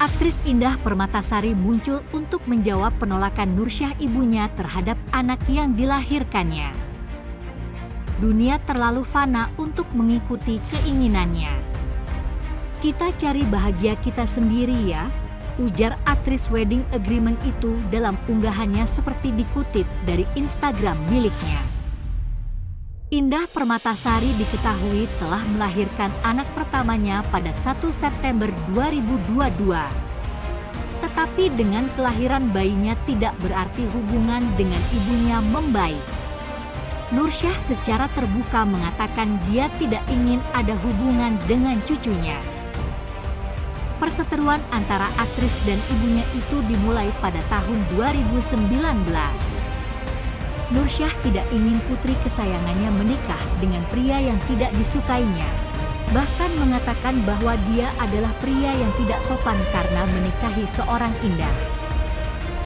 Aktris Indah Permatasari muncul untuk menjawab penolakan Nursyah ibunya terhadap anak yang dilahirkannya. Dunia terlalu fana untuk mengikuti keinginannya. Kita cari bahagia kita sendiri ya, ujar aktris wedding agreement itu dalam unggahannya seperti dikutip dari Instagram miliknya. Indah Permatasari diketahui telah melahirkan anak pertamanya pada 1 September 2022. Tetapi dengan kelahiran bayinya tidak berarti hubungan dengan ibunya membaik. Nursyah secara terbuka mengatakan dia tidak ingin ada hubungan dengan cucunya. Perseteruan antara aktris dan ibunya itu dimulai pada tahun 2019. Nursyah tidak ingin putri kesayangannya menikah dengan pria yang tidak disukainya. Bahkan mengatakan bahwa dia adalah pria yang tidak sopan karena menikahi seorang Indah.